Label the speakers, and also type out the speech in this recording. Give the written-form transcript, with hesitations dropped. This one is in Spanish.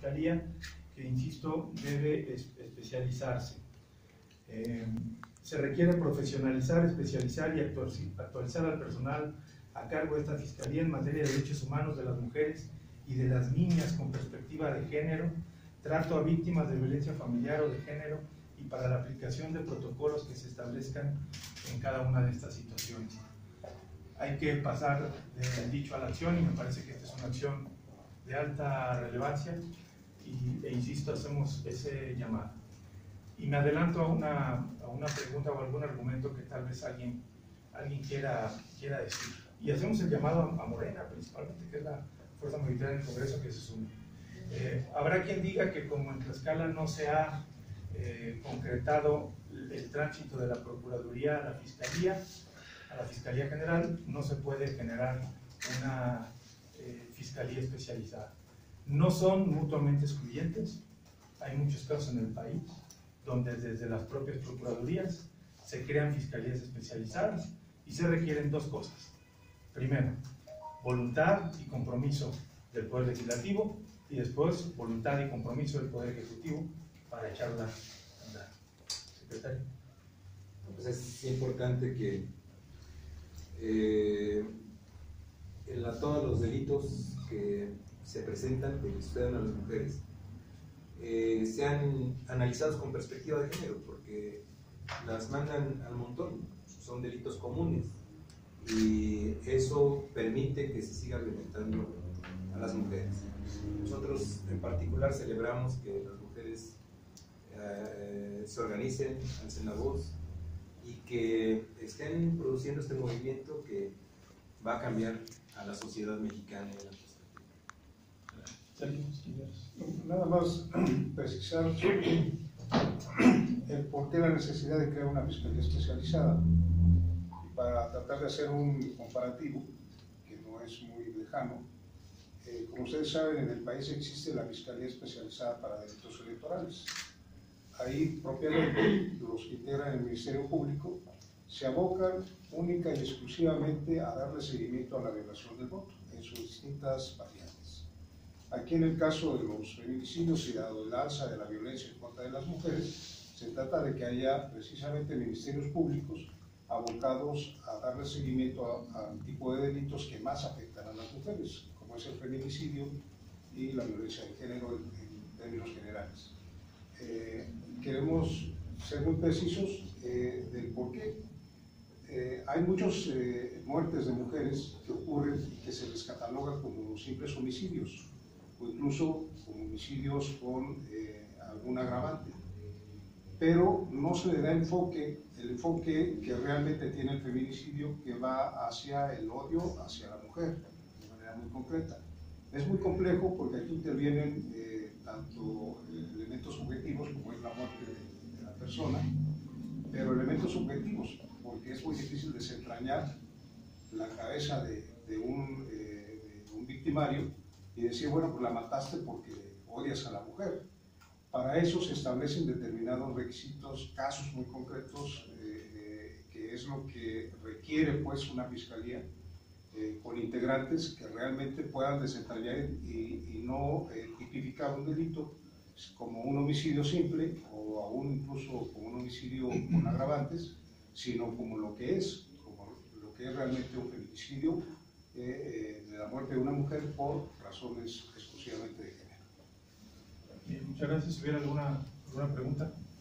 Speaker 1: Fiscalía, que, insisto, debe especializarse. Se requiere profesionalizar, especializar y actualizar al personal a cargo de esta Fiscalía en materia de derechos humanos de las mujeres y de las niñas con perspectiva de género, trato a víctimas de violencia familiar o de género y para la aplicación de protocolos que se establezcan en cada una de estas situaciones. Hay que pasar del dicho a la acción y me parece que esta es una acción de alta relevancia e insisto, hacemos ese llamado. Y me adelanto a una pregunta o algún argumento que tal vez alguien quiera decir. Y hacemos el llamado a Morena, principalmente, que es la fuerza mayoritaria del Congreso, que se sume. Habrá quien diga que como en Tlaxcala no se ha concretado el tránsito de la Procuraduría a la Fiscalía General, no se puede generar una Fiscalía especializada. No son mutuamente excluyentes. Hay muchos casos en el país donde desde las propias Procuradurías se crean Fiscalías especializadas y se requieren dos cosas. Primero, voluntad y compromiso del Poder Legislativo y después voluntad y compromiso del Poder Ejecutivo para echarla a andar. Secretario.
Speaker 2: Pues es importante que en todos los delitos que se presentan, que sucedan a las mujeres, sean analizados con perspectiva de género, porque las mandan al montón, son delitos comunes y eso permite que se siga violentando a las mujeres. Nosotros en particular celebramos que las mujeres se organicen, alcen la voz y que estén produciendo este movimiento que va a cambiar a la sociedad mexicana y a la
Speaker 3: Nada más precisar el por qué la necesidad de crear una fiscalía especializada, y para tratar de hacer un comparativo que no es muy lejano. Como ustedes saben, en el país existe la Fiscalía Especializada para Delitos Electorales. Ahí propiamente los que integran el Ministerio Público se abocan única y exclusivamente a darle seguimiento a la violación del voto en sus distintas variantes. Aquí en el caso de los feminicidios y dado el alza de la violencia en contra de las mujeres, se trata de que haya precisamente ministerios públicos abocados a darle seguimiento al tipo de delitos que más afectan a las mujeres, como es el feminicidio y la violencia de género en términos generales. Queremos ser muy precisos del por qué. Hay muchas muertes de mujeres que ocurren y que se les cataloga como simples homicidios o incluso como homicidios con algún agravante, pero no se le da el enfoque que realmente tiene el feminicidio, que va hacia el odio hacia la mujer de manera muy concreta. Es muy complejo porque aquí intervienen tanto elementos subjetivos como es la muerte de la persona, pero elementos subjetivos porque es muy difícil desentrañar la cabeza de un victimario y decir, bueno, pues la mataste porque odias a la mujer. Para eso se establecen determinados requisitos, casos muy concretos, que es lo que requiere pues una fiscalía con integrantes que realmente puedan desentrañar y no tipificar un delito como un homicidio simple o aún incluso como un homicidio con agravantes, sino como lo que es realmente un feminicidio de la muerte de una mujer por razones exclusivamente de género.
Speaker 1: Bien, muchas gracias. Si hubiera alguna pregunta.